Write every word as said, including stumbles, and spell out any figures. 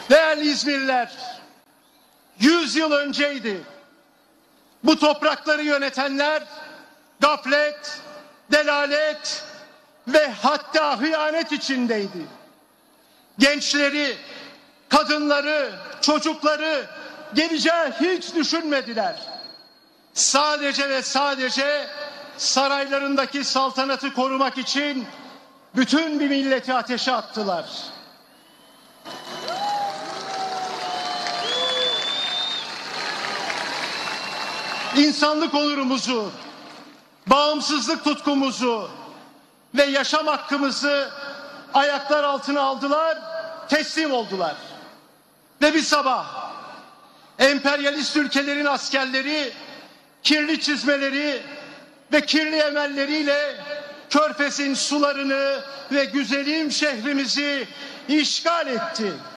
Değerli İzmirliler, yüz yıl önceydi. Bu toprakları yönetenler gaflet, delalet ve hatta hıyanet içindeydi. Gençleri, kadınları, çocukları geleceği hiç düşünmediler. Sadece ve sadece saraylarındaki saltanatı korumak için bütün bir milleti ateşe attılar. İnsanlık onurumuzu, bağımsızlık tutkumuzu ve yaşam hakkımızı ayaklar altına aldılar, teslim oldular. Ve bir sabah emperyalist ülkelerin askerleri kirli çizmeleri ve kirli emelleriyle Körfez'in sularını ve güzelim şehrimizi işgal etti.